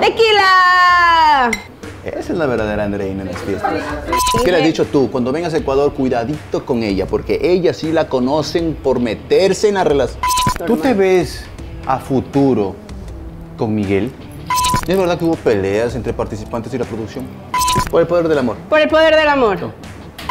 ¡Tequila! Esa es la verdadera Andreina en las fiestas. ¿Qué le has dicho tú? Cuando vengas a Ecuador, cuidadito con ella, porque ella sí la conocen por meterse en la relación. ¿Tú te ves a futuro con Miguel? ¿Es verdad que hubo peleas entre participantes y la producción? Por el poder del amor. Por el poder del amor. No.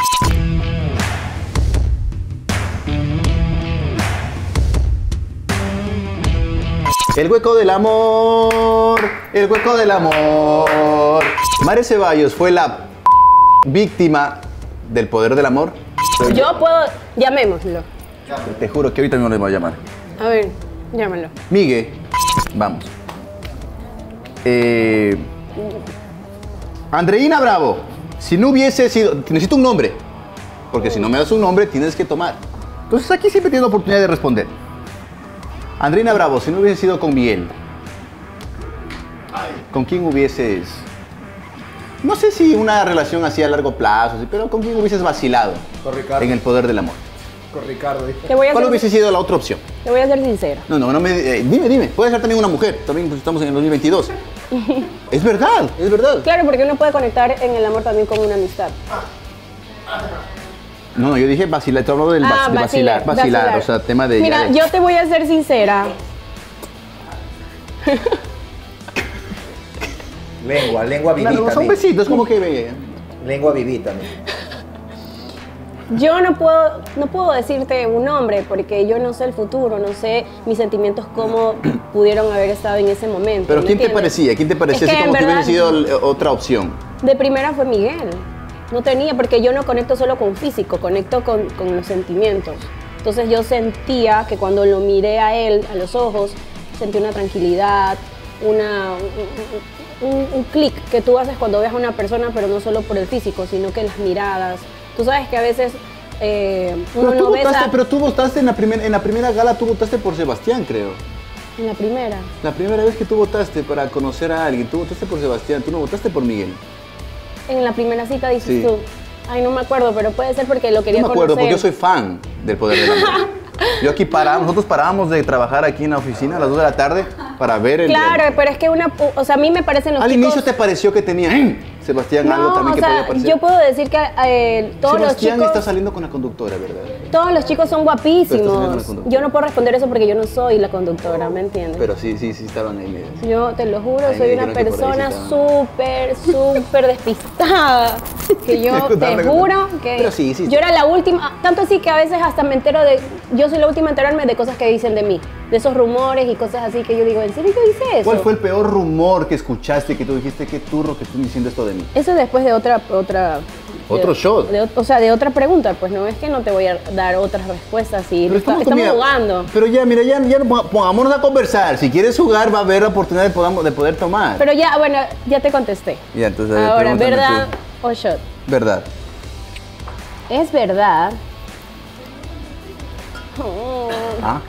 El hueco del amor, el hueco del amor. Mare Ceballos fue la víctima del poder del amor. Yo puedo, llamémoslo. Te juro que ahorita mismo le voy a llamar. A ver, llámalo. Miguel, vamos. Andreina Bravo, si no hubiese sido, necesito un nombre, porque si no me das un nombre tienes que tomar. Entonces aquí siempre tienes la oportunidad de responder. Andreina Bravo, si no hubiese sido con Miguel, ¿con quién hubieses? No sé si una relación así a largo plazo, pero ¿con quién hubieses vacilado Con Ricardo. en el poder del amor? Con Ricardo. Te voy a ¿Cuál ser, hubiese sido la otra opción? te voy a ser sincera. No me... dime. Puede ser también una mujer. También pues, estamos en el 2022. Es verdad, es verdad. Claro, porque uno puede conectar en el amor también con una amistad. No, yo dije vacilar. Estoy hablando del de vacilar. O sea, tema de... Mira, yo te voy a ser sincera. Lengua vivita. No, son besitos, como que... Lengua vivita. Yo no puedo decirte un nombre porque yo no sé el futuro, no sé mis sentimientos cómo pudieron haber estado en ese momento. Pero ¿me ¿quién te entiendes? parecía? ¿Quién te parecía Es que así como en que hubiese verdad, sido otra opción? de primera fue Miguel. No tenía, porque yo no conecto solo con físico, conecto con los sentimientos. Entonces yo sentía que cuando lo miré a él, a los ojos, sentí una tranquilidad, un clic que tú haces cuando ves a una persona, pero no solo por el físico, sino que las miradas. Tú sabes que a veces uno no besa... Pero tú votaste en la primera gala, tú votaste por Sebastián, creo. En la primera. La primera vez que tú votaste para conocer a alguien, tú votaste por Sebastián, tú no votaste por Miguel. En la primera cita dices Sí. tú. Ay, no me acuerdo, pero puede ser porque lo quería No me acuerdo, conocer. porque yo soy fan del poder del amor. Yo aquí nosotros parábamos de trabajar aquí en la oficina a las 2 de la tarde para ver el... Claro, pero es que o sea, a mí me parecen los Al chicos... inicio te pareció que tenía Sebastián algo también que podía parecer. yo puedo decir que todos los Sebastián chicos... está saliendo con la conductora, ¿verdad? Todos los chicos son Pero estás saliendo con la guapísimos. conductora. Yo no puedo responder eso porque yo no soy la conductora, ¿me entiendes? Pero sí estaban ahí. Mira. Yo te lo juro, Ay, soy me una dijeron que por ahí persona sí súper despistada. Que yo te juro que Pero sí. yo era la última, tanto así que a veces hasta me entero yo soy la última a enterarme de cosas que dicen de mí, de esos rumores y cosas así que yo digo, ¿en serio yo hice eso? ¿Cuál fue el peor rumor que escuchaste que tú dijiste, qué turro que están diciendo esto de mí? Eso después de otra Otro shot. o sea, de otra pregunta, pues no es que no te voy a dar otras respuestas y Pero estamos mira, jugando. Pero ya pongámonos a conversar. Si quieres jugar, va a haber la oportunidad de poder tomar. Pero ya, bueno, ya te contesté. Ya, entonces, Ahora, pregúntame ¿verdad tú. o shot? Verdad. Es verdad. Ah.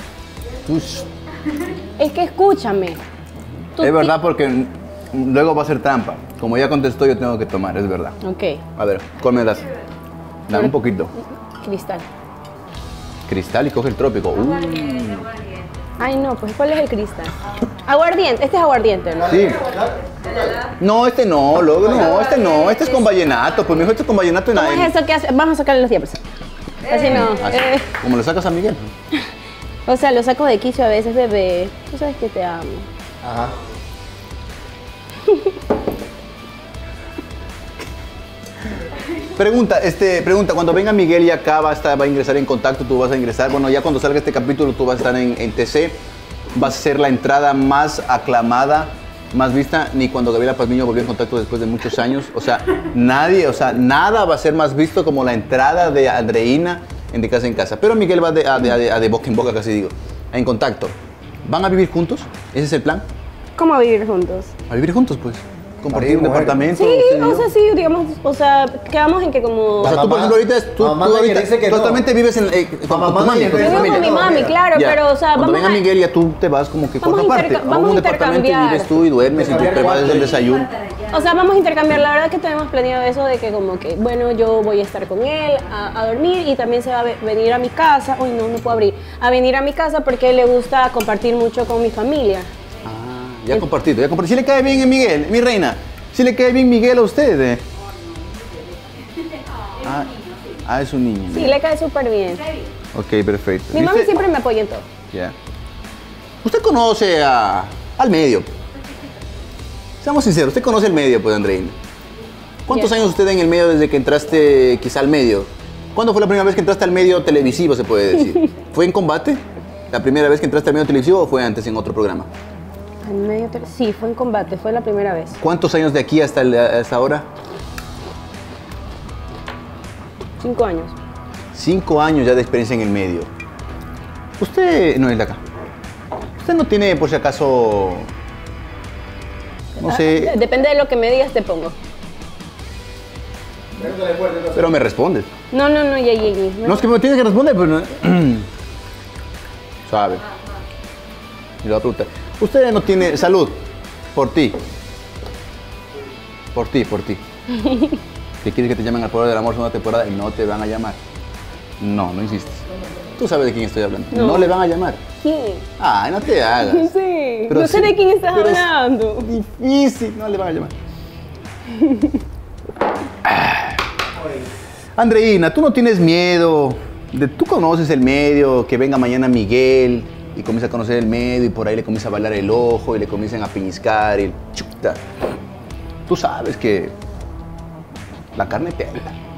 Es que escúchame. Tú Es verdad porque luego va a ser trampa. Como ya contestó, yo tengo que tomar, es verdad. Ok, A ver, cómelas. Dame un poquito. cristal. Cristal y coge el trópico. Ay, no, pues ¿cuál es el cristal? Aguardiente, este es aguardiente, ¿no? Sí. No, este no, luego no, este no. Este es con vallenato. Pues mejor este es con vallenato y ¿Cómo nada. es eso que hace? Vamos a sacarle los dientes. Así no. Así, como lo sacas a Miguel. O sea, lo saco de quicio a veces, bebé. Tú sabes que te amo. Ajá. Pregunta, cuando venga Miguel y acá va a ingresar en contacto, tú vas a ingresar, bueno, ya cuando salga este capítulo tú vas a estar en TC, vas a ser la entrada más aclamada, más vista, ni cuando Gabriela Pazmiño volvió en contacto después de muchos años, o sea, nada va a ser más visto como la entrada de Andreina en De Casa en Casa, pero Miguel va de boca en boca, casi digo, en contacto. ¿Van a vivir juntos? ¿Ese es el plan? ¿Cómo a vivir juntos? A vivir juntos, pues. Compartir un mujer. departamento. Sí, usted y o yo. sea, sí, digamos, o sea, quedamos en que como... O sea, tú, por ejemplo, ahorita, tú mamá ahorita me dice que no. totalmente vives con tu mamá mami, me con tu dice Yo vivo familia. con mi no, mami, mira. claro, Ya. pero o sea, Cuando vamos venga a... Miguel ya tú te vas como que Vamos corta a aparte. vamos A un a departamento y intercambiar. vives tú y duermes y te preparas el desayuno. O sea, vamos a intercambiar. La verdad que tenemos planeado eso de que como que, bueno, yo voy a estar con él a dormir y también se va a venir a mi casa. Uy, no puedo abrir. A venir a mi casa porque le gusta compartir mucho con mi familia. Ya compartido, ya compartido. ¿Sí le cae bien a Miguel, mi reina? ¿Sí le cae bien Miguel a usted? Es un niño. Sí, le cae súper bien. Ok, perfecto. Mi mami ¿Viste? siempre me apoya en todo. Ya. Usted conoce al medio. Seamos sinceros, usted conoce el medio, pues, Andreina. ¿Cuántos Ya. años usted en el medio desde que entraste quizá al medio? ¿Cuándo fue la primera vez que entraste al medio televisivo, se puede decir? ¿Fue en Combate? ¿La primera vez que entraste al medio televisivo o fue antes en otro programa? Sí, fue en Combate, fue la primera vez. ¿Cuántos años de aquí hasta ahora? 5 años. 5 años ya de experiencia en el medio. Usted no es de acá. Usted no tiene, por si acaso, no sé, Depende de lo que me digas, te pongo. pero me respondes. No, ya. No, es que me tienes que responder, pero no. Sabe. Y le voy a preguntar. Usted no tiene salud. Por ti. Por ti. ¿Qué quieres que te llamen al poder del amor segunda temporada y no te van a llamar? No insistes. Tú sabes de quién estoy hablando. No le van a llamar. ¿Quién? Ay, no te hagas. Sí, Pero no sé sí, de quién estás pero es hablando. Difícil, no le van a llamar. Andreina, tú no tienes miedo. Tú conoces el medio, que venga mañana Miguel y comienza a conocer el medio y por ahí le comienza a bailar el ojo y le comienzan a piñiscar y chuta. Tú sabes que la carne pega.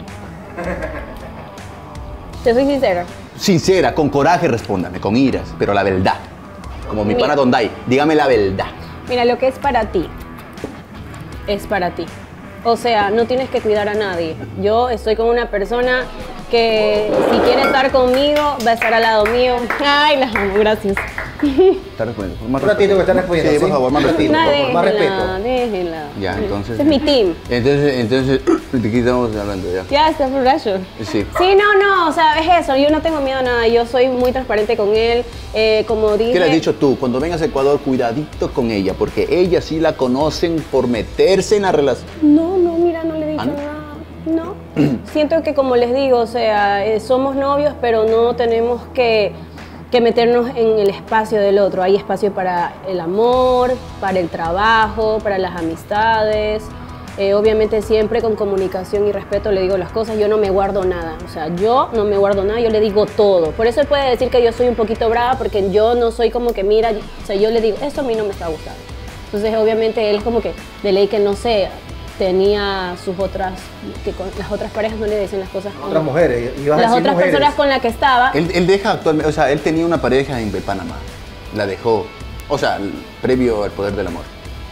Te soy sincera. Sincera, con coraje, respóndame, con iras, pero la verdad. Como mi Mira. pana Donday, dígame la verdad. Mira, lo que es para ti, es para ti. O sea, no tienes que cuidar a nadie. Yo estoy con una persona que si quiere estar conmigo, va a estar al lado mío. Ay, la amo, gracias. Está respondiendo. Más Un ratito que está respeto. respondiendo. Sí, por favor, más respeto. No, por favor, más déjenla, respeto. déjenla. Ya, entonces. Ese es mi team. Entonces, ¿de qué estamos hablando ya? Ya, está borracho. Sí. Sí, no, o sea, es eso. Yo no tengo miedo a nada. Yo soy muy transparente con él. Como dije. ¿Qué le has dicho tú? Cuando vengas a Ecuador, cuidadito con ella, porque ella sí la conocen por meterse en la relación. No, mira, no le he dicho ¿Ah, no? nada. No. Siento que, como les digo, o sea, somos novios, pero no tenemos que meternos en el espacio del otro. Hay espacio para el amor, para el trabajo, para las amistades. Obviamente siempre con comunicación y respeto le digo las cosas. Yo no me guardo nada. O sea, yo no me guardo nada, yo le digo todo. Por eso él puede decir que yo soy un poquito brava, porque yo no soy como que, mira, o sea, yo le digo, esto a mí no me está gustando. Entonces, obviamente, él es como que de ley que no sé, tenía sus otras, que con las otras parejas no le decían las cosas como Otras mujeres. Ibas a las decir otras mujeres. personas con las que estaba. Él deja actualmente, o sea, él tenía una pareja en Panamá, la dejó, o sea, previo al poder del amor.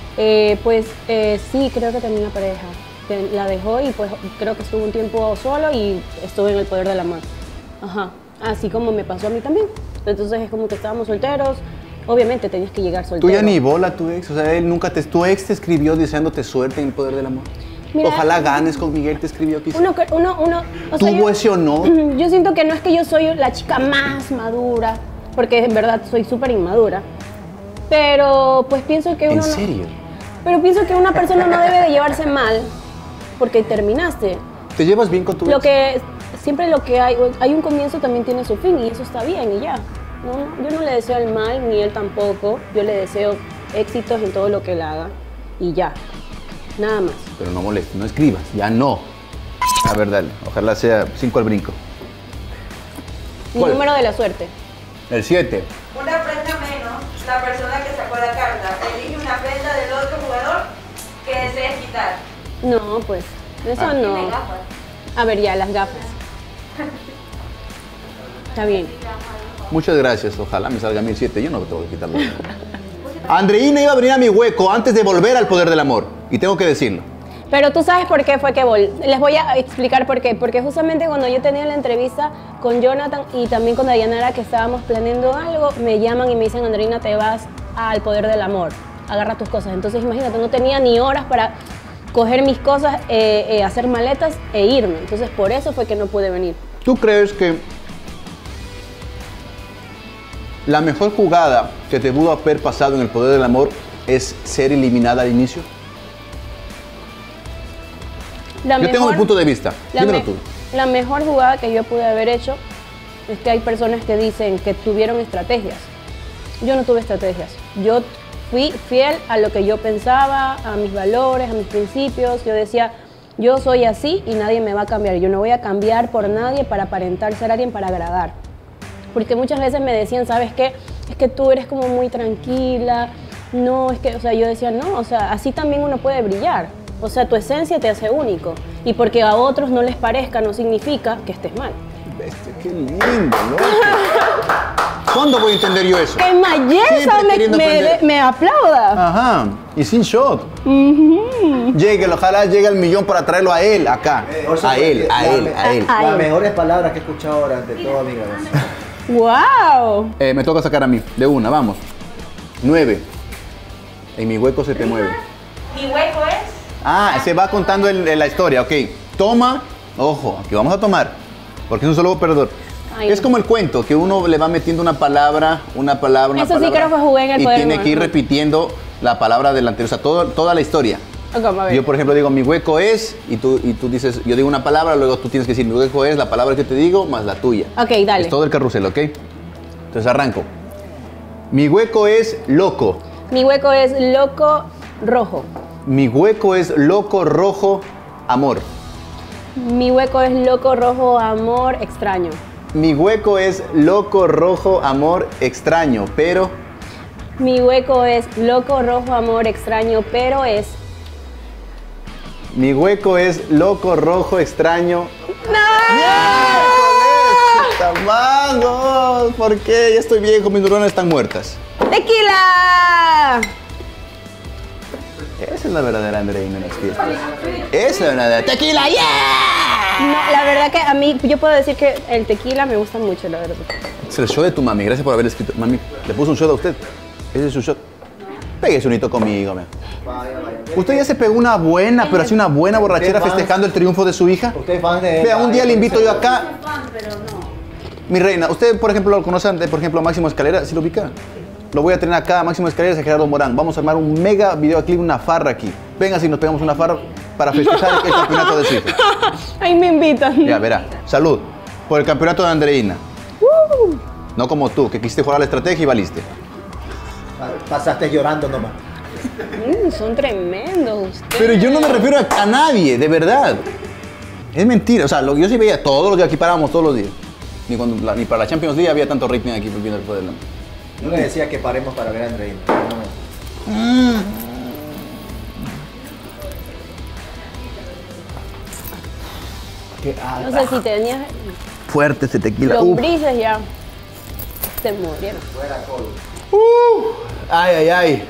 Sí, creo que tenía una pareja. La dejó y pues creo que estuvo un tiempo solo y estuvo en el poder del amor. Ajá. Así como me pasó a mí también. Entonces es como que estábamos solteros. Obviamente tenías que llegar soltero. Tú ya ni bola tu ex, o sea, él nunca tu ex te escribió deseándote suerte en el poder del amor. Mira, Ojalá ganes con Miguel, te escribió quizás. Uno, o sea, ¿Tuvo ese honor? Yo siento que no es que yo soy la chica más madura, porque en verdad soy súper inmadura. Pero pues pienso que uno ¿En no- serio? Pero pienso que una persona no debe de llevarse mal porque terminaste. ¿Te llevas bien con tu Lo ex? que siempre lo que hay un comienzo también tiene su fin y eso está bien y ya. Yo no le deseo el mal ni él tampoco. Yo le deseo éxitos en todo lo que él haga y ya. Nada más. Pero no molestes, no escribas, ya no. A ver, dale, ojalá sea 5 al brinco. Mi ¿Cuál? número de la suerte. El 7. Una prenda menos, la persona que sacó la carta elige una prenda del otro jugador que desees quitar. No, pues, eso Ah. Tiene no. gafas. A ver, ya, las gafas. Está bien. Muchas gracias, ojalá me salga 1007, yo no tengo que quitarlo. Andreina iba a venir a mi hueco antes de volver al poder del amor, y tengo que decirlo. Pero tú sabes por qué fue que les voy a explicar por qué. Porque justamente cuando yo tenía la entrevista con Jonathan y también con Dayanara, que estábamos planeando algo, me llaman y me dicen, Andreina, te vas al poder del amor, agarra tus cosas. Entonces imagínate, no tenía ni horas para coger mis cosas, hacer maletas e irme. Entonces por eso fue que no pude venir. ¿Tú crees que la mejor jugada que te pudo haber pasado en el poder del amor es ser eliminada al inicio? Yo tengo mi punto de vista, dímelo tú. La mejor jugada que yo pude haber hecho es que hay personas que dicen que tuvieron estrategias. Yo no tuve estrategias. Yo fui fiel a lo que yo pensaba, a mis valores, a mis principios. Yo decía, yo soy así y nadie me va a cambiar. Yo no voy a cambiar por nadie para aparentar ser alguien, para agradar. Porque muchas veces me decían, ¿sabes qué? Es que tú eres como muy tranquila. No, es que, o sea, yo decía, no, o sea, así también uno puede brillar. O sea, tu esencia te hace único. Y porque a otros no les parezca, no significa que estés mal. Bestia, qué lindo, loco. ¿Cuándo voy a entender yo eso? Que Mayesa Siempre queriendo aprender. me aplauda. Ajá, y sin shot. Lléguelo, ojalá llegue al millón para traerlo a él acá. A él. Las mejores palabras que he escuchado durante toda mi grabación. ¡Wow! Me toca sacar a mí, de una, vamos. 9. En mi hueco se te mueve. Mi hueco es. Ah, se va contando la historia, ok. Toma, ojo, aquí vamos a tomar, porque es un solo perdedor. Ay, Es como el cuento, que uno le va metiendo una palabra, una palabra. Eso sí creo que jugué en el y Poder tiene del que ir Amor. repitiendo la palabra del anterior, o sea, toda la historia. Ok, a ver. Yo, por ejemplo, digo, mi hueco es, y tú dices, yo digo una palabra, luego tú tienes que decir, mi hueco es la palabra que te digo más la tuya. Ok, dale. Es todo el carrusel, ¿ok? Entonces arranco. Mi hueco es loco. Mi hueco es loco rojo. Mi hueco es loco rojo amor. Mi hueco es loco rojo amor extraño. Mi hueco es loco rojo amor extraño, pero Mi hueco es loco rojo amor extraño, pero es... mi hueco es loco rojo extraño. ¡Tamagos! ¿Por qué? Ya estoy viejo, mis neuronas están muertas. ¡Tequila! Esa es la verdadera Andreina en las fiestas. Esa es la verdadera. ¡Tequila, yeah! No, la verdad que a mí, yo puedo decir que el tequila me gusta mucho, la verdad. Es el show de tu mami. Gracias por haber escrito. Mami, ¿le puso un shot a usted? Ese es su shot. Pégase un hito conmigo, me. Usted ya se pegó una buena, pero así una buena borrachera festejando el triunfo de su hija. Ustedes fan de... Vea, un día le invito yo acá. Mi reina, usted, por ejemplo, lo conoce, por ejemplo, a Máximo Escalera, ¿sí lo ubica? Lo voy a tener acá, a Máximo Escalera y a Gerardo Morán. Vamos a armar un mega videoclip, una farra aquí. Venga, si nos pegamos una farra para festejar el campeonato de su hija. Ahí me invitan. Ya, verá. Salud. Por el campeonato de Andreina. No como tú, que quisiste jugar a la estrategia y valiste. Pasaste llorando nomás. Son tremendos ustedes. Pero yo no me refiero a nadie, de verdad. Es mentira. O sea, yo sí veía todos los días, aquí parábamos todos los días. Ni para la Champions League había tanto rating aquí viendo el poder. Yo le decía que paremos para ver a Andreina. No sé si tenías Fuerte ese tequila. Uf. lombrices ya. Se murieron. Ay, ay, ay.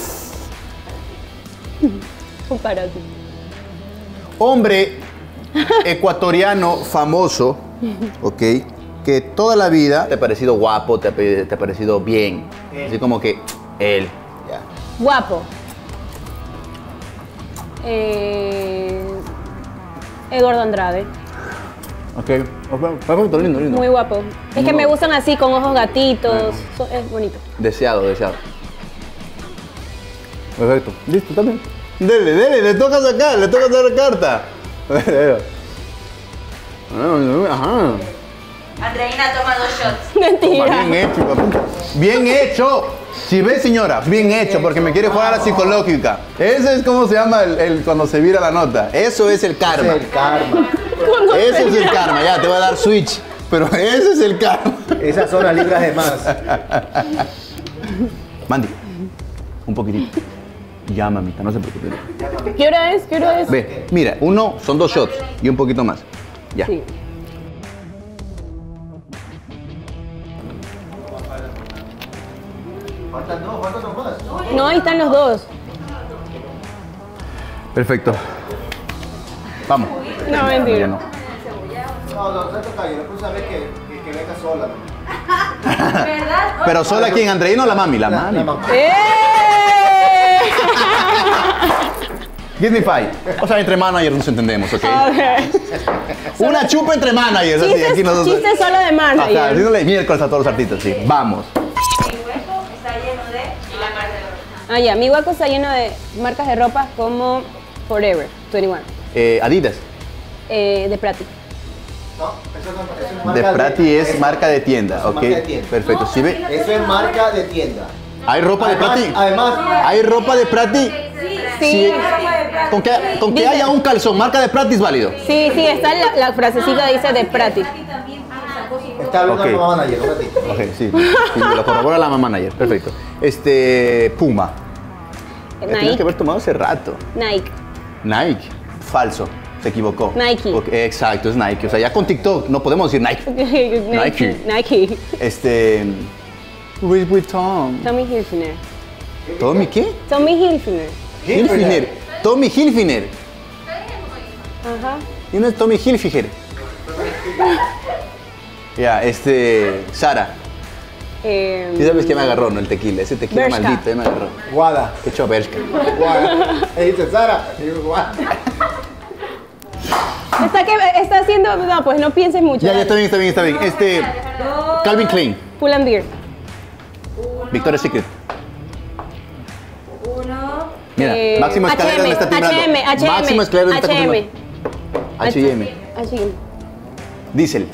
Para ti. Hombre ecuatoriano famoso, ¿ok? Que toda la vida te ha parecido guapo, te ha parecido bien. Así como que él. Ya. Guapo. Eduardo Andrade. Ok. Perfecto, lindo, lindo. Muy guapo. Es que No. me gustan así, con ojos gatitos. Es bonito. Deseado, deseado. Perfecto. Listo, también. Dele, le toca sacar carta. Ajá. Andreina toma 2 shots. Mentira. Bien hecho, papi. Bien hecho. Si ves, señora, bien hecho, porque me quiere jugar a la psicológica. Ese es como se llama cuando se vira la nota. Eso es el karma. Ese es el karma. Ese es el karma. Ya, te voy a dar switch. Pero ese es el karma. Esas son las libras de más. Mandy, un poquitito. Ya, mamita, no se preocupe. ¿Qué hora es? ¿Qué hora es? Ve, mira, son 2 shots y un poquito más. Ya. Sí. Faltan dos más. No, ahí están los dos. Perfecto. Vamos. No, mentira. Ya no. No, se toca yo. Después sabes que venga sola. ¿Verdad? Pero sola aquí en Andreina o la mami. La mami. La mamá. ¡Eh! Give me 5. O sea, entre managers nos entendemos, ¿ok? Ok. Una chupa entre managers. Así, aquí nosotros. Chistes solo de Ajá, manager. haciéndole miércoles a todos los artistas, sí. Vamos. Mi hueco está lleno de la marca de ropa. Ah, ya. Mi hueco está lleno de marcas de ropa como Forever 21. Adidas. De Prati. No, eso es De Prati es marca de tienda, eso es ¿ok? marca de tienda. Perfecto. ¿Sí ve? Eso es marca de tienda. ¿Hay ropa de Prati? Además, ¿Hay ropa de Prati? Sí. Con que Dice- haya un calzón marca de Prati es válido. Sí, está la frasecita dice de Prati. está hablando Ok. con mamá manager, un ratito. Ok, sí. Sí, me lo corrobora la mamá manager. Perfecto. Puma. Tienes que Nike. haber tomado hace rato. Nike. Nike. Falso. Se equivocó. Nike. Ok, exacto, es Nike. O sea, ya con TikTok no podemos decir Nike. Nike. Louis Vuitton. Tommy Hilfiger. ¿Tommy qué? Tommy Hilfiger. Hilfiger. Tommy Hilfiger. Ajá. ¿Y no es Tommy Hilfiger? Ya, Sara. ¿Sí sabes qué me agarró, no? El tequila. Ese tequila Bershka. maldito, me agarró. Guada. Qué hecho Bershka. Guada. Me dice Sara. Y digo, guada. Está haciendo. No, pues no pienses mucho. Ya, está bien. Calvin Klein. Pull and Beer. Victoria's Secret. Uno. Mira, Máximo Escalera me está timbrando. Máximo Escalera me está H&M. H&M. H&M. Diesel.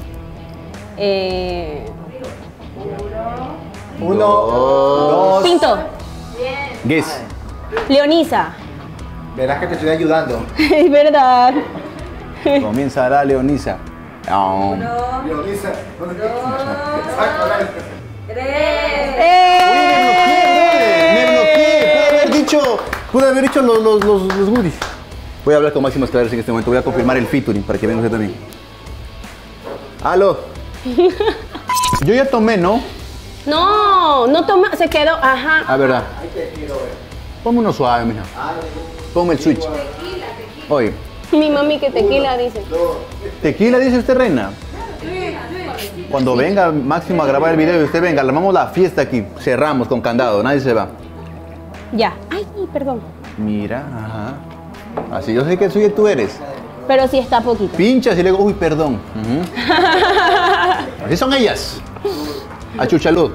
Uno, dos. Pinto. Guess. Leonisa. Verás que te estoy ayudando. Es verdad. Comienza la Leonisa. Yo dice. Tres. Me bloqueé. Pude haber dicho los goodies. Voy a hablar con Máximo Escalera en este momento. Voy a confirmar el featuring para que venga usted también. Aló. Yo ya tomé, ¿no? No toma, se quedó. Ajá. Ah, verdad. Ponme uno suave, mija. Ponme el switch. Oye, Mi mami que tequila dice. ¿tequila dice usted, reina? Cuando venga Máximo a grabar el video y usted venga, armamos la fiesta aquí. Cerramos con candado, nadie se va. Ya. Ay, perdón. Mira, ajá. Así yo sé que suyo tú eres. Pero sí está poquito. Pinchas y le digo, uy, perdón. Ujú. Así son ellas. A chuchalud.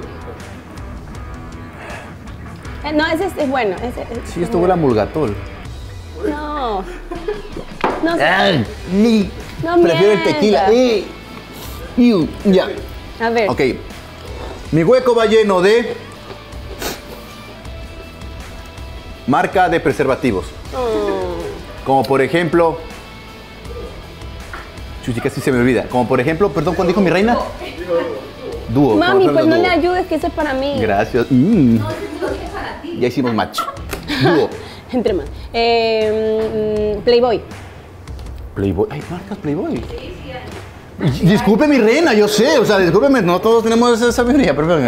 No, ese es bueno. Sí, esto huele a mulgatol. No. No sé. Ay, ni. No Prefiero el mientas. tequila. Ya. A ver. Ok. Mi hueco va lleno de marca de preservativos. Como por ejemplo. Chuchi, casi se me olvida. Como por ejemplo, perdón, ¿cuándo dijo mi reina? Dúo. Mami, ¿cómo pues son no los le dúos? ayudes, que ese es para mí. Gracias. Ya hicimos match. Dúo. Entre más. Playboy. Playboy. Ay, marcas Playboy. Disculpe mi reina, yo sé, o sea, discúlpeme, no todos tenemos esa sabiduría, pero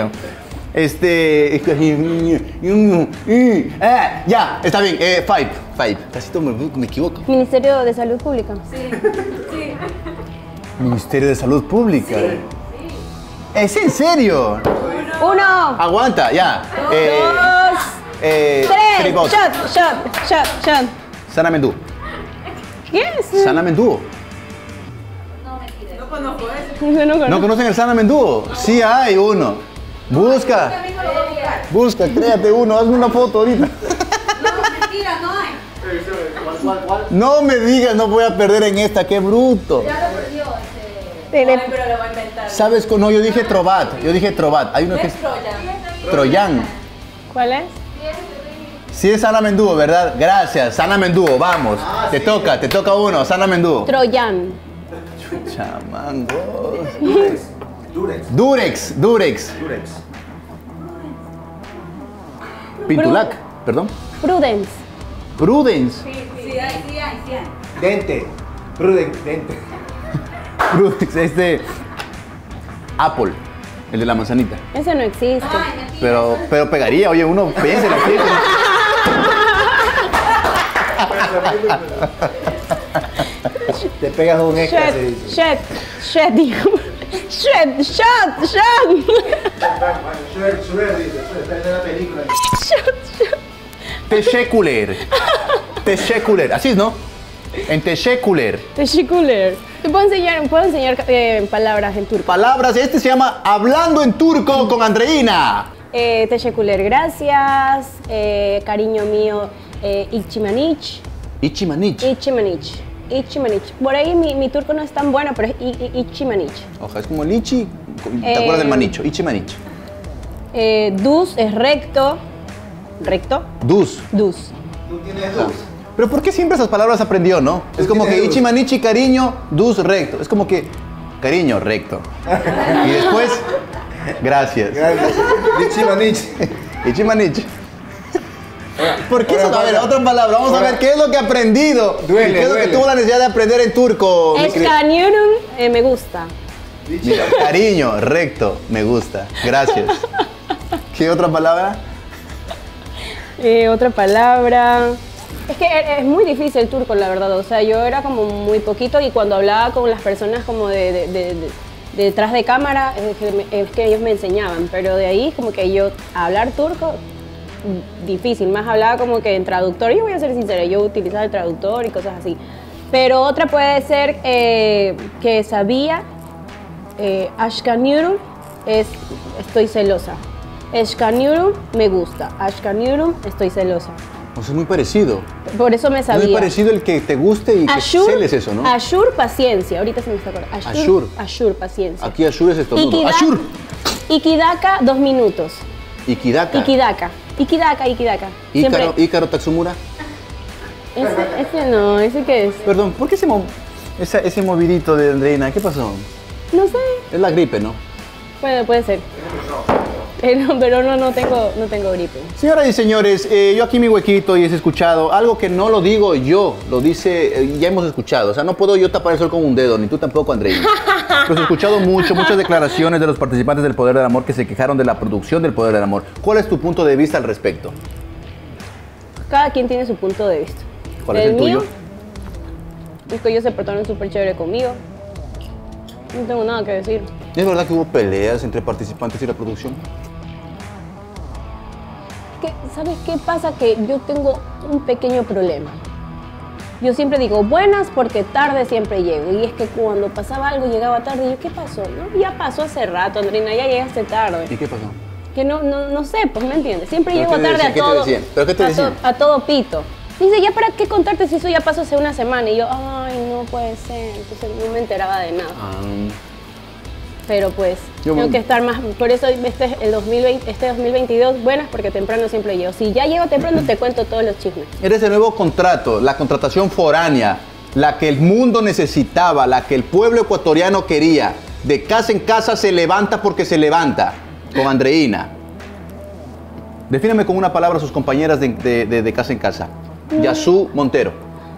ya, está bien, Five, casi todo me equivoco. Ministerio de Salud Pública. Ministerio de Salud Pública. ¿Es en serio? 1, Aguanta, ya. 2, 3. Tribos. Shot. Sana Mendú. ¿Qué es? Sana Mendú. ¿No conocen el Sana Mendú? Sí hay uno. Busca, créate uno, hazme una foto ahorita. Mentira, no hay. No me digas, no voy a perder en esta, qué bruto. Ya lo perdió. Tele- Pero lo voy a inventar. ¿Sabes? No, yo dije Trobat. Hay uno que es Troyan. ¿Cuál es? Sí es Sana Mendúo, ¿verdad? Gracias, Sana Mendúo, vamos. Te toca uno, Sana Mendúo. Troyan. Chamangos. Durex. Durex. Pintulac, perdón. Prudence. Prudence. Sí hay. Dente. Prudent. Dente. Prudence, Apple, el de la manzanita. Ese no existe. Pero pegaría, oye, uno piensa en la fiesta. Te pegas un extra, se dice. Shot, digo. Shot. Shred, dice. Está en la película. Techeculer, así es, ¿no? En Techeculer. Teshiculer. Te puedo enseñar palabras en turco. Palabras, este se llama Hablando en Turco con Andreina. Teşekkürler, gracias. Cariño mío, İçimanich. Ichimanich. Ichimanich. Por ahí mi turco no es tan bueno, pero es Ichimanich. Ojalá, es como Lichi. ¿Te acuerdas del manicho? Ichimanich. Dus es recto. ¿Recto? Dus. Dus. Tú tienes dos. Pero ¿por qué siempre esas palabras aprendió, no? Es como que tienes dus. ichimanichi, cariño, dus, recto. Es como que cariño, recto. Y después, gracias. Gracias. Dichi manichi. Ichimanichi. ¿Por qué eso? Ahora, A ver, ahora. otra palabra. Vamos a Ahora. ver qué es lo que ha aprendido. Duele, y qué es lo que duele. tuvo la necesidad de aprender en turco. mi querido. Escañurum me gusta. Dichi Mira, cariño, recto, me gusta. Gracias. ¿Qué otra palabra? Otra palabra. Es que es muy difícil el turco, la verdad. O sea, yo era como muy poquito y cuando hablaba con las personas como de detrás de cámara, es que ellos me enseñaban. Pero de ahí como que yo hablar turco, difícil. Más hablaba como que en traductor. Yo voy a ser sincera, yo utilizaba el traductor y cosas así. Pero otra puede ser que sabía, Ashkaniurum es estoy celosa. Ashkaniurum me gusta. Ashkaniurum estoy celosa. O sea, es muy parecido. Por eso me sabía. Muy parecido el que te guste y que celes eso, ¿no? Ashur, paciencia. Ahorita se me está acordando. Ashur. Ashur, paciencia. Aquí Ashur es estornudo. Ikida- Ashur. Ikidaka, 2 minutos. Ikidaka. Ikidaka. Ikidaka. Ícaro, Ícaro Tatsumura. Ese no, ese qué es. Perdón, ¿por qué ese movidito de Andreina? ¿Qué pasó? No sé. Es la gripe, ¿no? Puede ser. Pero no tengo gripe. Señoras y señores, yo aquí en mi huequito y he escuchado algo que no lo digo yo, lo dice, ya hemos escuchado. O sea, no puedo yo tapar el sol con un dedo, ni tú tampoco, Andreina. Pero he escuchado muchas declaraciones de los participantes del Poder del Amor que se quejaron de la producción del Poder del Amor. ¿Cuál es tu punto de vista al respecto? Cada quien tiene su punto de vista. ¿Cuál es el tuyo? Es que ellos se portaron súper chévere conmigo. No tengo nada que decir. ¿Es verdad que hubo peleas entre participantes y la producción? ¿Sabes qué pasa? Que yo tengo un pequeño problema. Yo siempre digo buenas porque tarde siempre llego. Y es que cuando pasaba algo llegaba tarde y yo, ¿qué pasó? No, ya pasó hace rato, Andreina, ya llegaste tarde. ¿Y qué pasó? Que no sé, pues me entiendes. Siempre ¿Pero llego qué te tarde decían? a ¿Qué te todo. decían? ¿Pero qué te decían? A todo pito. Dice, ¿ya para qué contarte si eso ya pasó hace una semana? Y yo, ay, no puede ser. Entonces no me enteraba de nada. Pero pues, tengo que estar más. Por eso el 2022, buenas, porque temprano siempre llego. Si ya llego temprano, te cuento todos los chismes. Eres el nuevo contrato, la contratación foránea, la que el mundo necesitaba, la que el pueblo ecuatoriano quería. De casa en casa se levanta porque se levanta, con Andreina. Defíname con una palabra a sus compañeras de casa en casa. Yasu Montero.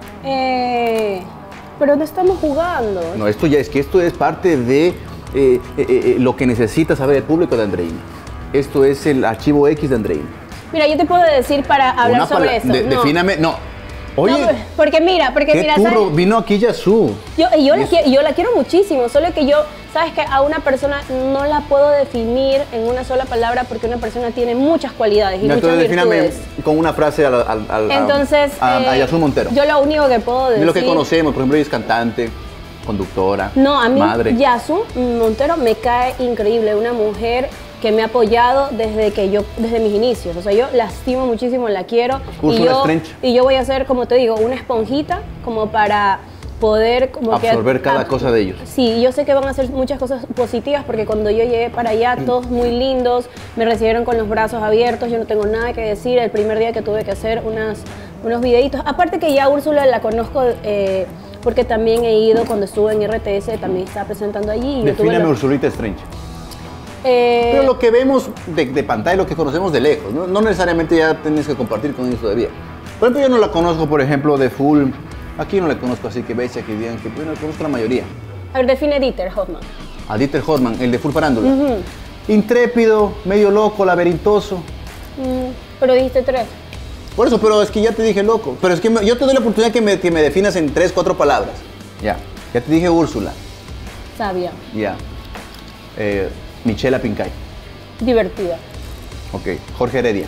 Pero no estamos jugando. No, esto es parte de lo que necesita saber el público de Andreina. Esto es el archivo X de Andreina. Mira, yo te puedo decir para hablar sobre eso. Defíname, no. Oye, no, porque mira, qué turro, ¿sabes? vino aquí Yasu. Yo la quiero muchísimo, solo que yo, sabes que a una persona no la puedo definir en una sola palabra porque una persona tiene muchas cualidades y muchas Entonces, defíname virtudes. con una frase Entonces, a Yasu Montero. Yo lo único que puedo decir... De lo que conocemos, por ejemplo, ella es cantante, conductora, No, a mí madre. Yasu Montero me cae increíble, una mujer que me ha apoyado desde mis inicios. O sea, yo la estimo muchísimo, la quiero. Úrsula Strench. Y yo voy a ser, como te digo, una esponjita como para poder como absorber cada cosa de ellos. Sí, yo sé que van a hacer muchas cosas positivas porque cuando yo llegué para allá, todos muy lindos, me recibieron con los brazos abiertos, yo no tengo nada que decir. El primer día que tuve que hacer unos videitos, aparte que ya Úrsula la conozco porque también he ido cuando estuve en RTS, también estaba presentando allí. Y Defíname Ursulita Strench. Pero lo que vemos de pantalla, lo que conocemos de lejos, no necesariamente ya tienes que compartir con ellos todavía. Por ejemplo, yo no la conozco, por ejemplo, de full. Aquí no la conozco así que bella, que digan que bueno, conozco la mayoría. A ver, define Dieter Hoffmann. A Dieter Hoffmann, el de Full Farándula. Intrépido, medio loco, laberintoso. Pero dijiste 3. Por eso, pero es que ya te dije loco. Pero es que yo te doy la oportunidad que me definas en 3, 4 palabras. Ya te dije Úrsula. Sabia. Ya. Michela Pincay. Divertida. Ok. Jorge Heredia.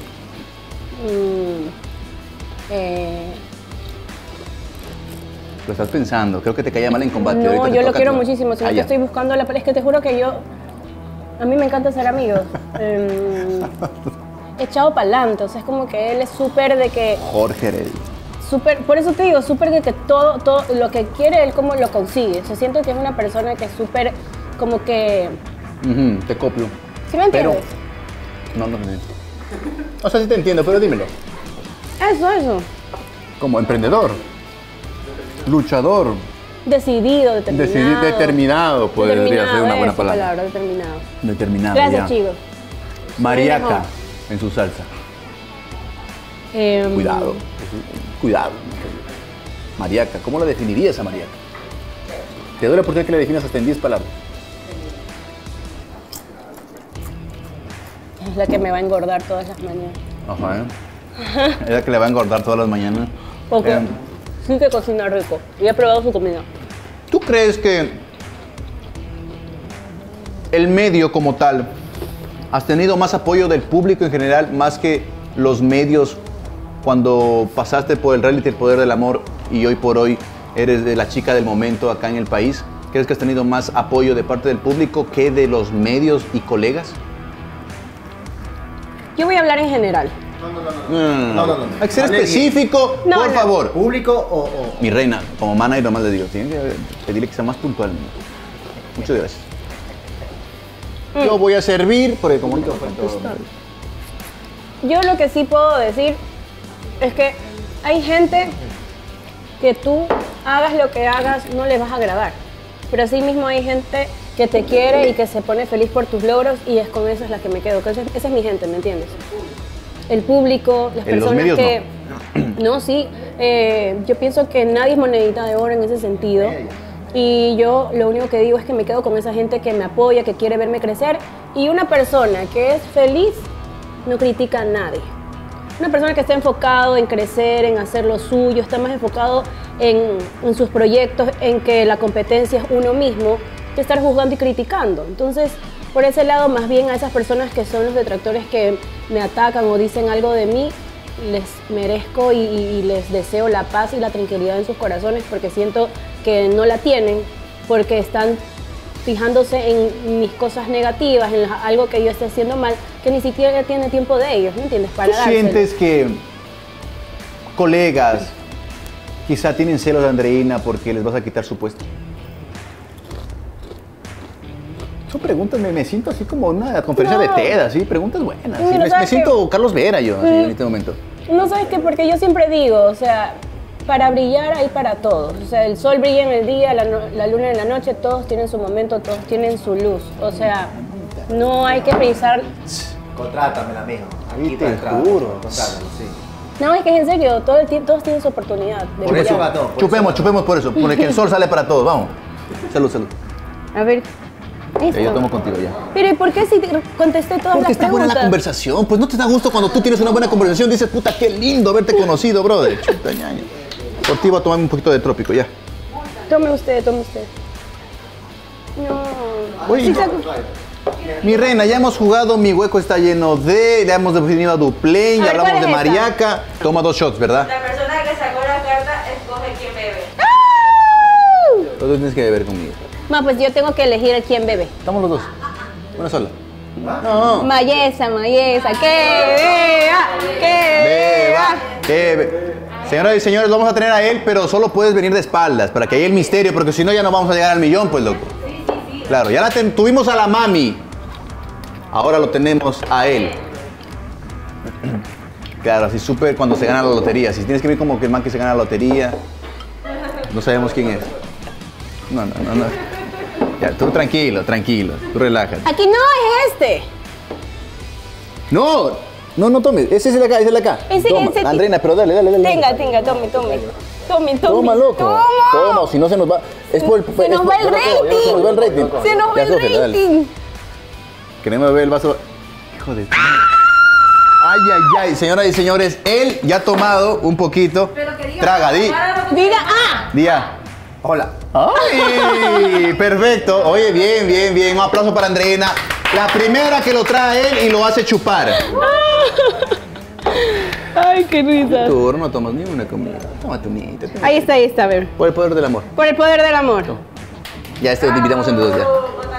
Lo estás pensando. Creo que te caía mal en combate. No, Ahorita te yo lo toca quiero a ti. muchísimo. Si no te ya. estoy buscando la... Es que te juro que yo... A mí me encanta ser amigos. Echado para adelante. O sea, es como que él es súper de que... Jorge Heredia. Súper, por eso te digo, súper de que todo lo que quiere, él como lo consigue. O sea, siento que es una persona que es súper como que... Te copio. ¿Sí me entiendes? No, no, no. O sea, sí te entiendo, pero dímelo. Eso. Como emprendedor, luchador, Decidido, determinado. determinado, podría ser una buena esa palabra. determinado. Determinado. Gracias, ya. chicos. Mariaca Mejor. en su salsa. Cuidado. Cuidado. Mariaca, ¿cómo la definirías a Mariaca? Te doy la oportunidad que la definas hasta en 10 palabras. Es la que me va a engordar todas las mañanas. Ajá. Es la que le va a engordar todas las mañanas. Porque sí que cocina rico. Y he probado su comida. ¿Tú crees que el medio como tal has tenido más apoyo del público en general más que los medios cuando pasaste por el reality El Poder del Amor y hoy por hoy eres de la chica del momento acá en el país? ¿Crees que has tenido más apoyo de parte del público que de los medios y colegas? Yo voy a hablar en general. No. Hay que ser específico, No, por no. favor. ¿Público o...? Mi reina, como manager nomás le digo, tienen que pedirle que sea más puntual. Muchas gracias. Yo voy a servir porque como ahorita contestar. Yo lo que sí puedo decir es que hay gente que tú hagas lo que hagas no les vas a agradar. Pero así mismo hay gente que te quiere y que se pone feliz por tus logros y es con eso es la que me quedo. Esa es mi gente, ¿me entiendes? El público, las En los personas medios que... No, sí. Yo pienso que nadie es monedita de oro en ese sentido. Y yo lo único que digo es que me quedo con esa gente que me apoya, que quiere verme crecer. Y una persona que es feliz no critica a nadie. Una persona que está enfocado en crecer, en hacer lo suyo, está más enfocado en sus proyectos, en que la competencia es uno mismo, que estar juzgando y criticando. Entonces, por ese lado, más bien a esas personas que son los detractores que me atacan o dicen algo de mí, les merezco y les deseo la paz y la tranquilidad en sus corazones porque siento que no la tienen, porque están fijándose en mis cosas negativas, en algo que yo esté haciendo mal, que ni siquiera tiene tiempo de ellos, ¿me entiendes? Para ¿Tú dárselo. sientes que colegas quizá tienen celos de Andreina porque les vas a quitar su puesto? Son preguntas, me siento así como una conferencia No. de TED, así, preguntas buenas. Mira, Sí, me ¿sabes siento Carlos Vera yo, así, en este momento. No sabes qué, porque yo siempre digo, o sea, para brillar hay para todos. O sea, el sol brilla en el día, la luna en la noche, todos tienen su momento, todos tienen su luz. O sea, no hay que pensar... Contrátamela, mijo. Sí, Aquí te está el trabajo. juro. Contrátamela, sí. No, es que es en serio, todos tienen su oportunidad de Por eso brillar. ganó. Chupemos por eso, porque el sol sale para todos, vamos. Salud. A ver, esto. Yo tomo contigo ya. Pero ¿y por qué si te contesté todas Porque las está buena preguntas? la conversación, pues no te da gusto cuando tú tienes una buena conversación, dices, puta, qué lindo haberte conocido, brother. Chuta, ñaña. Por ti voy a tomar un poquito de trópico, ya. Tome usted. No. Oye, Sí, mi reina, ya hemos jugado, mi hueco está lleno de, ya hemos definido a Duplén, A ya ver, hablamos de ¿cuál es esta? Mariaca. Toma 2 shots, ¿verdad? La persona que sacó la carta escoge quién bebe. Los dos tienes que beber conmigo. Ma, pues yo tengo que elegir a quién bebe. Estamos los dos. Una sola. No. Mayesa, que beba. Señoras y señores, vamos a tener a él, pero solo puedes venir de espaldas, para que haya el misterio, porque si no ya no vamos a llegar al millón, pues, loco. Claro, ya tuvimos a la mami. Ahora lo tenemos a él. Claro, así súper cuando se gana la lotería. Si tienes que ver como que el man que se gana la lotería, no sabemos quién es. No. Ya, tú tranquilo, tú relájate. Aquí no es este. No tomes. Ese es el de acá, Ese- Toma, ese- Andreina, pero dale. Tenga, tome. Toma, loco. Toma, si no se nos va. Es por Se nos va el rating. Se nos va el rating. Se nos va Ya, el cógela, dale. rating. Queremos ver el vaso. Hijo de... Ay. Señoras y señores, él ya ha tomado un poquito. Pero que diga, Traga, di. Diga, Día. Hola. ¡Ay! Perfecto. Oye, bien. Un aplauso para Andreina. La primera que lo trae él y lo hace chupar. Ay, qué risa. Tú no tomas ni una comida. Tómate unita. Ahí está, a ver. Por el poder del amor. Por el poder del amor. Ya te dividamos en dos ya. Gota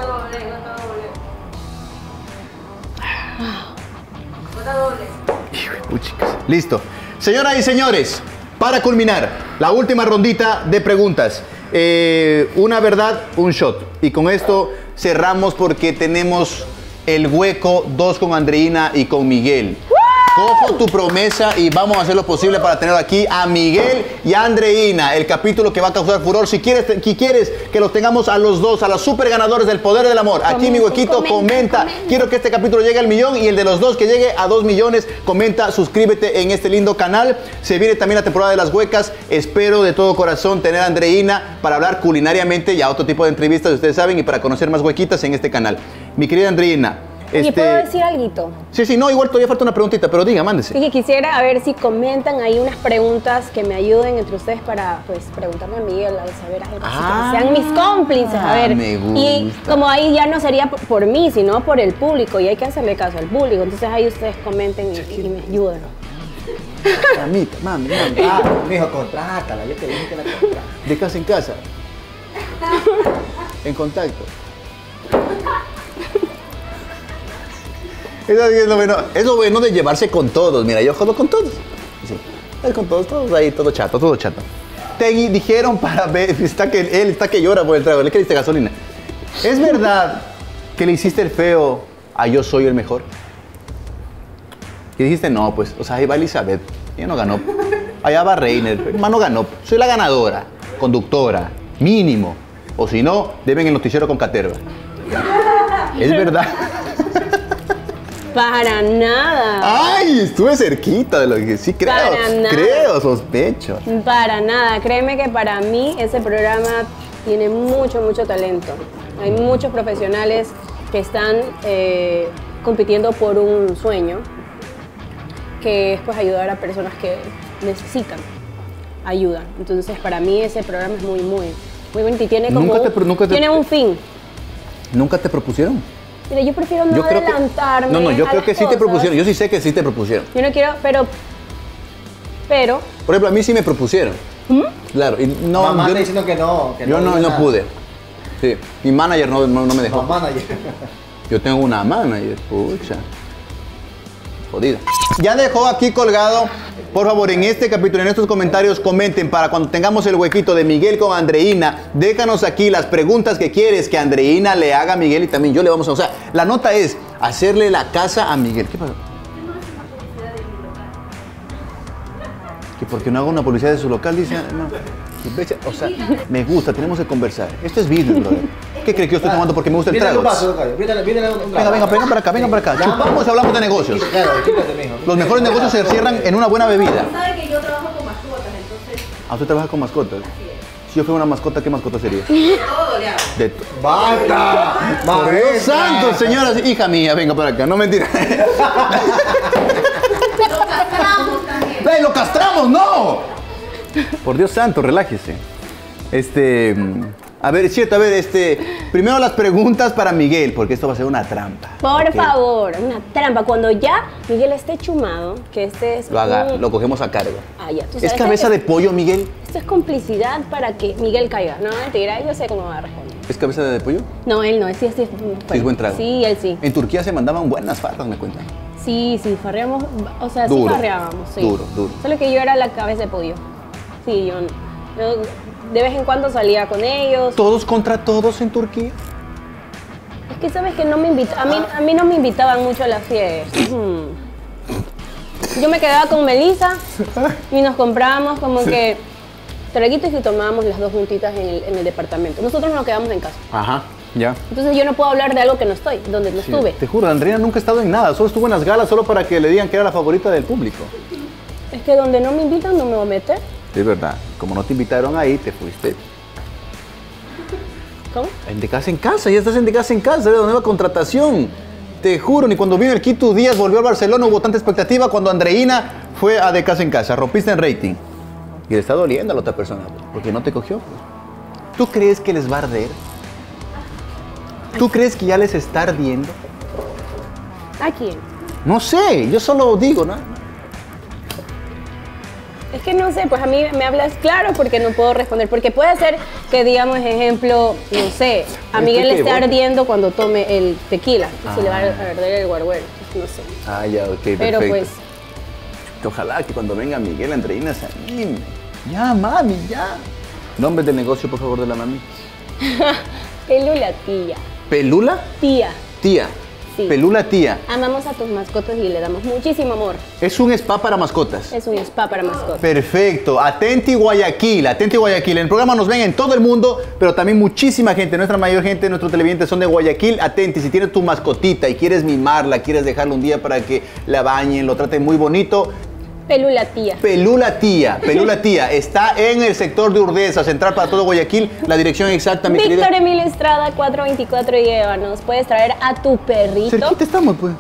doble. Uy, chicas. Listo. Señoras y señores, para culminar, la última rondita de preguntas. Una verdad, un shot. Y con esto cerramos porque tenemos El Hueco 2 con Andreina y con Miguel. Cojo tu promesa y vamos a hacer lo posible para tener aquí a Miguel y a Andreina. El capítulo que va a causar furor. Si quieres que los tengamos a los dos, a los super ganadores del poder del amor. Aquí mi Huequito comenta. Quiero que este capítulo llegue al 1.000.000 y el de los dos que llegue a 2 millones. Comenta, suscríbete en este lindo canal. Se viene también la temporada de las huecas. Espero de todo corazón tener a Andreina para hablar culinariamente y a otro tipo de entrevistas, ustedes saben, y para conocer más huequitas en este canal. Mi querida Andreina. ¿Y puedo decir algo? Sí, no, igual todavía falta una preguntita, pero diga, mándese. Y que quisiera a ver si comentan ahí unas preguntas que me ayuden entre ustedes para, pues, preguntarle a Miguel, a saber, a ver, que sean mis cómplices, a ver. Me gusta. Y como ahí ya no sería por mí, sino por el público, y hay que hacerle caso al público, entonces ahí ustedes comenten y me ayuden. Mamita, mami. Mijo, contrátala, yo te dije que la contratara. De casa en casa. En contacto. Eso es lo bueno de llevarse con todos. Mira, yo jodo con todos. Sí, con todos ahí, todo chato. Te dijeron para ver, él está que llora por el trago, le que le diste gasolina. ¿Es verdad que le hiciste el feo a Yo Soy el Mejor? Y dijiste, no, pues, o sea, ahí va Elizabeth, ella no ganó. Allá va Reiner, hermano ganó. Soy la ganadora, conductora, mínimo. O si no, deben el noticiero con Caterva. ¿Es verdad? Para nada. Ay, estuve cerquita de lo que sí creo. Para nada. Creo, sospecho. Para nada. Créeme que para mí ese programa tiene mucho talento. Hay muchos profesionales que están compitiendo por un sueño, que es pues ayudar a personas que necesitan ayuda. Entonces para mí ese programa es muy bonito y tiene como tiene un fin. ¿Nunca te propusieron? Mira, yo prefiero no adelantarme. No, yo a creo las que sí te cosas. propusieron. Yo sí sé que sí te propusieron. Yo no quiero, pero. Por ejemplo, a mí sí me propusieron. Claro, y no. Mamá yo está diciendo que no. yo no pude. Sí, mi manager no me dejó. No, manager. Yo tengo una manager, pucha. Jodida. Ya dejó aquí colgado. Por favor, en este capítulo, en estos comentarios, comenten para cuando tengamos el huequito de Miguel con Andreina. Déjanos aquí las preguntas que quieres que Andreina le haga a Miguel y también yo le vamos a... O sea, la nota es hacerle la casa a Miguel. ¿Qué pasó? Que porque no hago una publicidad de su local, dice... No. O sea, me gusta, tenemos que conversar. Esto es business, brother. ¿Qué cree que yo estoy tomando porque me gusta el trago? Venga para acá. Vamos, hablamos de negocios. Claro, quítate, mijo. Los mejores negocios se cierran en una buena bebida. Sabe que yo trabajo con mascotas, entonces ¿Ah, usted trabaja con mascotas? Si yo fuera una mascota, ¿qué mascota sería? todo le hago. ¡Basta! ¡Por Dios santo, señoras! Hija mía, venga para acá, no mentira. Lo castramos también. ¡Ey, lo castramos, no! Por Dios santo, relájese. A ver, es cierto, primero las preguntas para Miguel, porque esto va a ser una trampa. Por favor, una trampa. Cuando ya Miguel esté chumado, que este es... Lo cogemos a cargo. Ya, tú ¿Es sabes cabeza que de pollo, Miguel? esto es complicidad para que Miguel caiga. No, mentira, yo sé cómo va a responder. ¿Es cabeza de pollo? No, él no, sí Es buen trago. Sí, él sí. En Turquía se mandaban buenas farras, me cuentan. Sí, farreamos, o sea, sí Duro, farreábamos, sí. duro. Solo que yo era la cabeza de pollo. Sí, yo de vez en cuando salía con ellos. ¿Todos contra todos en Turquía? Es que sabes que no me a mí no me invitaban mucho a las fiestas. Yo me quedaba con Melissa y nos comprábamos como que traguitos y tomábamos las dos juntitas en el departamento. Nosotros nos quedamos en casa. Ajá, ya. Entonces yo no puedo hablar de algo que no estoy, donde no estuve. Te juro, Andreina nunca ha estado en nada, solo estuvo en las galas solo para que le digan que era la favorita del público. Es que donde no me invitan no me voy a meter. Es verdad, como no te invitaron ahí, te fuiste. ¿Cómo? De casa en casa, ya estás en de casa en casa, de la nueva contratación. Te juro, ni cuando vino el Quito Díaz volvió al Barcelona hubo tanta expectativa cuando Andreina fue a de casa en casa, rompiste en rating. Y le está doliendo a la otra persona, porque no te cogió. ¿Tú crees que les va a arder? ¿Tú crees que ya les está ardiendo? ¿A quién? No sé, yo solo digo, ¿no? Es que no sé, pues a mí me hablas claro porque no puedo responder. Porque puede ser que, digamos, ejemplo, no sé, a Miguel le esté ardiendo cuando tome el tequila. Y se le va a arder el guarguero. No sé. Ah, ya, ok, perfecto. Pero pues... Ojalá que cuando venga Miguel, Andreina se anime. Ya, mami, ya. Nombre del negocio, por favor, de la mami. Pelula, tía. ¿Pelula? Tía. Tía. Sí. Pelula Tía. Amamos a tus mascotas y le damos muchísimo amor. Es un spa para mascotas. Es un spa para mascotas. Perfecto. Atenti Guayaquil, Atenti Guayaquil. En el programa nos ven en todo el mundo, pero también muchísima gente. Nuestra mayor gente, nuestros televidentes son de Guayaquil. Atenti, si tienes tu mascotita y quieres mimarla, quieres dejarla un día para que la bañen, lo traten muy bonito. Pelula Tía. Pelula Tía, Pelula Tía. Está en el sector de Urdesa, central para todo Guayaquil. La dirección exacta, mi querida. Víctor Emilio Estrada, 424 y llévanos. Puedes traer a tu perrito. Cerquita estamos, pues.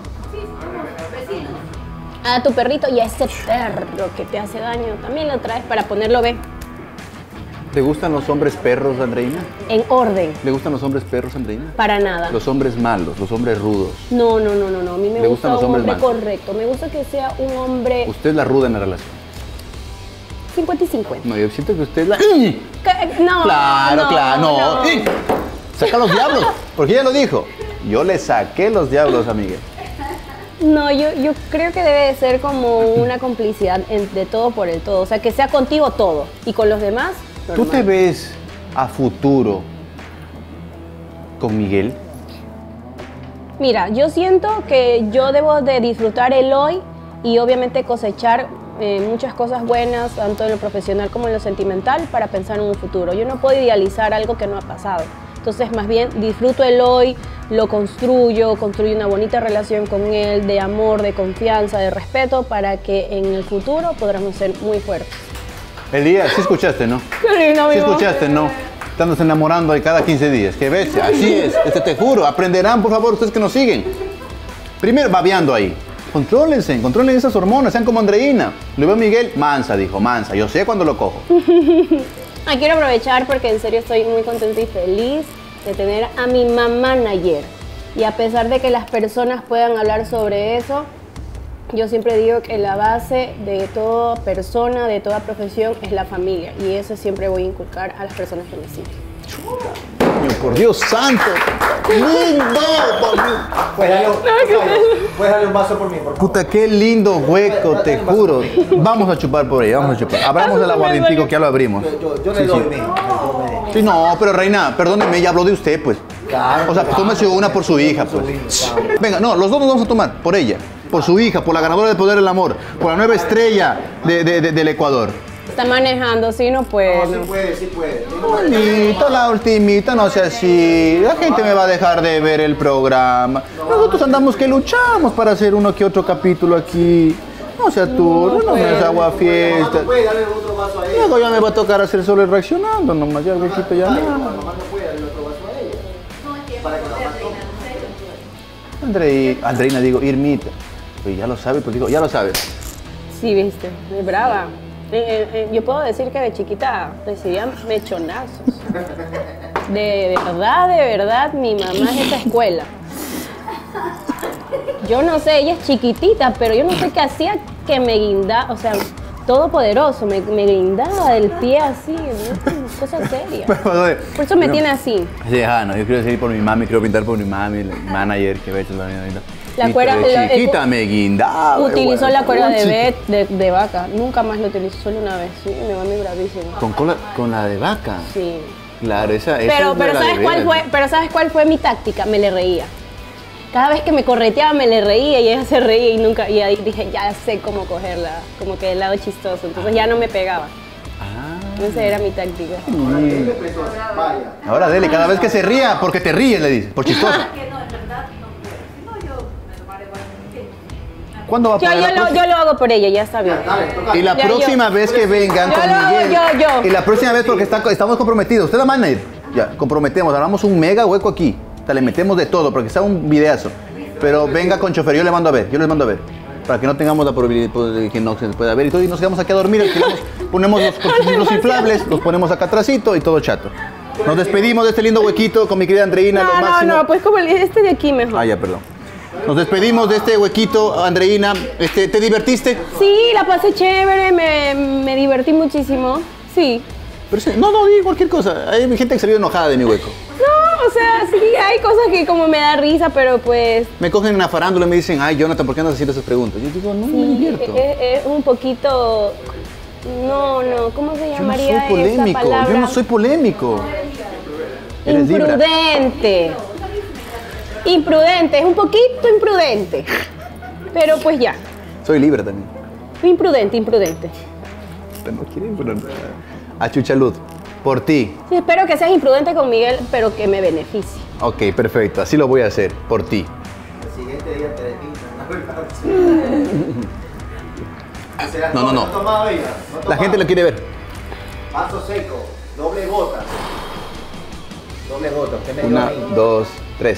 A tu perrito y a ese perro que te hace daño. También lo traes para ponerlo ve ¿Le gustan los hombres perros, Andreina? en orden. ¿Le gustan los hombres perros, Andreina? Para nada. Los hombres malos, los hombres rudos. No. A mí me ¿Le gusta gustan los un hombres hombre malos? correcto. Me gusta que sea un hombre Usted es la ruda en la relación. 50 y 50. No, yo siento que usted es la... No. Claro, no. ¡Ih! Saca los diablos, porque ella lo dijo. Yo le saqué los diablos a Miguel. No, yo creo que debe de ser como una complicidad de todo por el todo. O sea, que sea contigo todo y con los demás, ¿Tú normal. te ves a futuro con Miguel? Mira, yo siento que yo debo de disfrutar el hoy y obviamente cosechar muchas cosas buenas, tanto en lo profesional como en lo sentimental, para pensar en un futuro. Yo no puedo idealizar algo que no ha pasado. Entonces, más bien, disfruto el hoy, lo construyo una bonita relación con él, de amor, de confianza, de respeto, para que en el futuro podamos ser muy fuertes. Elías, sí escuchaste, ¿no? Sí escuchaste, ¿no? Estamos enamorando de cada 15 días. ¿Qué ves? Así es. Te juro. Aprenderán, por favor, ustedes que nos siguen. Primero, babeando ahí. Contrólense, controlen esas hormonas, sean como Andreina. Le veo a Miguel, mansa, dijo, mansa. Yo sé cuando lo cojo. Quiero aprovechar porque en serio estoy muy contenta y feliz de tener a mi mamá Nayer. Y a pesar de que las personas puedan hablar sobre eso, yo siempre digo que la base de toda persona, de toda profesión, es la familia. Y eso siempre voy a inculcar a las personas que me siguen. Por Dios santo. ¡Lindo! Puedes darle un vaso por mí, por favor. Puta, qué lindo hueco, te juro. Vamos a chupar por ahí, vamos a chupar. Abramos el aguardientico que ya lo abrimos. Yo le doy, mijo. Sí, no, pero reina, perdóneme, ya habló de usted, pues. Claro, O sea, pues tómese una por su hija, pues. Venga, no, los dos nos vamos a tomar, por ella, por su hija, por la ganadora del Poder del Amor, por la nueva estrella del Ecuador. Está manejando, sí, no puede. No, sí puede. Bonito, la ultimita, no sea así. La gente me va a dejar de ver el programa. Nosotros andamos que luchamos para hacer uno que otro capítulo aquí. No sea tú, no me des agua fiesta. No puede darle otro vaso a ella. Luego ya me va a tocar hacer solo el reaccionando, nomás ya el huequito ya no. Mamá no puede darle otro vaso a ella. Para que la mamá tome. Andreina, digo, Irmita. Pues ya lo sabe, pues digo, ya lo sabes. Sí, viste, es brava. Yo puedo decir que de chiquita recibía mechonazos. De verdad, mi mamá es esa escuela. Yo no sé, ella es chiquitita, pero yo no sé qué hacía que me guindaba, o sea, todopoderoso, me guindaba del pie así, ¿no? Cosa seria. Por eso me tiene así. Sí, no, yo quiero seguir por mi mami, quiero pintar por mi mami, el manager que ve hecho La cuerda- chiquita me guindaba. Utilizó güey. la cuerda Uy, de vaca, nunca más lo utilizó, solo una vez, sí, me va muy bravísimo. Con la de vaca. Sí. Claro, esa Pero es de la ¿sabes de cuál veras. fue? Pero ¿sabes cuál fue mi táctica? Me le reía. Cada vez que me correteaba me le reía y ella se reía y ahí dije, ya sé cómo cogerla, como que del lado chistoso, entonces ya no me pegaba. Ah, Esa era mi táctica. Vaya. ahora dele, cada vez que se ría, porque te ríes, le dice, por chistosa. Que no, en verdad, no puedo. Si no, yo me tomaré igual. ¿Cuándo va a poder la próxima? Yo lo hago por ella, ya está bien. Dale, toca. Y la Ya, próxima vez que vengan Yo con lo hago, Miguel. yo. Y la próxima vez porque estamos comprometidos. Usted la manager. Ya, comprometemos. Armamos un mega hueco aquí. O sea, le metemos de todo porque está un videazo. Pero venga con chofer, yo les mando a ver. Para que no tengamos la probabilidad de que no se pueda ver y todo. Y nos quedamos aquí a dormir. Alquilamos, ponemos los inflables, los ponemos acá atrásito y todo chato. Nos despedimos de este lindo huequito con mi querida Andreina. lo máximo. No, pues como este de aquí mejor. Ah, ya, perdón. Nos despedimos de este huequito, Andreina. ¿Te divertiste? Sí, la pasé chévere, me divertí muchísimo. Sí. Pero no, di cualquier cosa. Hay gente que se vio enojada de mi hueco. No, o sea, sí, hay cosas que como me da risa, pero pues Me cogen en una farándula y me dicen, ay, Jonathan, ¿por qué andas haciendo esas preguntas? Yo digo, no, me sí, divierto. es un poquito... No, ¿cómo se Yo no llamaría soy esa polémico, palabra? yo no soy polémico. Eres Libra. Imprudente. Imprudente, es un poquito imprudente. Pero pues ya. Soy libre también. Imprudente, imprudente. Pero no quiere imprudente. A Chuchalud, por ti. Sí, espero que seas imprudente con Miguel, pero que me beneficie. Ok, perfecto. Así lo voy a hacer, por ti. El siguiente día te despintan. No. tomado ella, La gente lo quiere ver. Vaso seco, doble gota. Doble gota, usted me dio Una, a mí. 2, 3.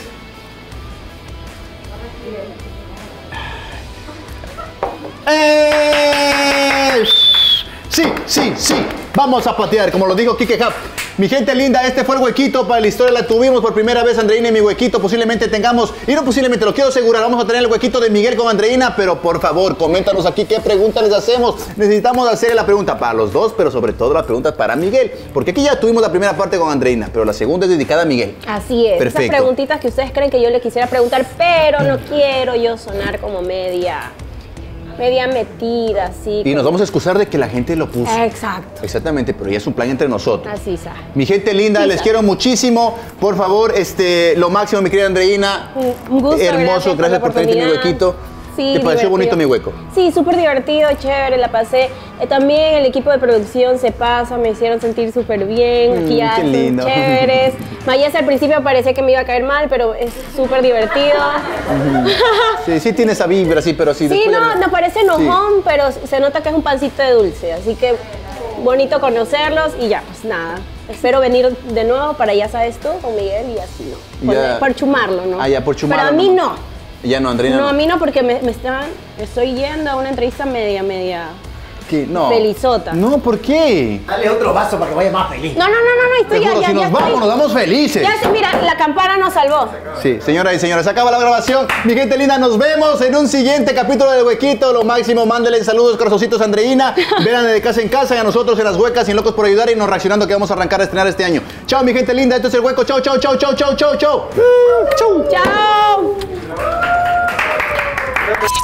Sí. Vamos a patear, como lo dijo Kike Hub. Mi gente linda, este fue el huequito para la historia. La tuvimos por primera vez, Andreina, y mi huequito. Posiblemente tengamos, y no posiblemente, lo quiero asegurar, vamos a tener el huequito de Miguel con Andreina. Pero por favor, coméntanos aquí qué preguntas les hacemos. Necesitamos hacer la pregunta para los dos, pero sobre todo la pregunta para Miguel. Porque aquí ya tuvimos la primera parte con Andreina, pero la segunda es dedicada a Miguel. Así es. Perfecto. Esas preguntitas que ustedes creen que yo le quisiera preguntar, pero no quiero yo sonar como media metida, así. Y nos vamos a excusar de que la gente lo puso. Exacto. Exactamente, pero ya es un plan entre nosotros. Así está. Mi gente linda, Sí, les sabe. quiero muchísimo. Por favor, lo máximo, mi querida Andreina. Un gusto. Hermoso, gracias por traerte mi oportunidad. huequito. Sí, ¿Te pareció divertido. bonito mi hueco? Sí, súper divertido, chévere, la pasé. También el equipo de producción se pasa, me hicieron sentir súper bien. Aquí ya qué lindo. chéveres. Mayes al principio parecía que me iba a caer mal, pero es súper divertido. Sí tiene esa vibra, sí, pero sí. Sí, después no, ya- nos parece enojón, pero se nota que es un pancito de dulce. Así que bonito conocerlos y ya, pues nada. Espero venir de nuevo para, ya sabes tú, con Miguel y así, ¿no? Ya. Por chumarlo, ¿no? Ah, ya, por chumarlo, Pero a mí ¿no? no. Ya no, Andreina. No, a mí no, porque me estoy yendo a una entrevista media ¿Qué? No. felizota. No, ¿por qué? Dale otro vaso para que vaya más feliz. No, estoy Te juro, ya si nos estoy. vamos, nos vamos felices. Ya sé, mira, la campana nos salvó. Sí, señoras y señores, se acaba la grabación. Mi gente linda, nos vemos en un siguiente capítulo de Huequito. Lo máximo, mándenle saludos, corazoncitos a Andreina. Vean de casa en casa y a nosotros en las huecas y en Locos por Ayudar y nos reaccionando que vamos a arrancar a estrenar este año. Chao, mi gente linda, esto es El Hueco. Chao. Chao.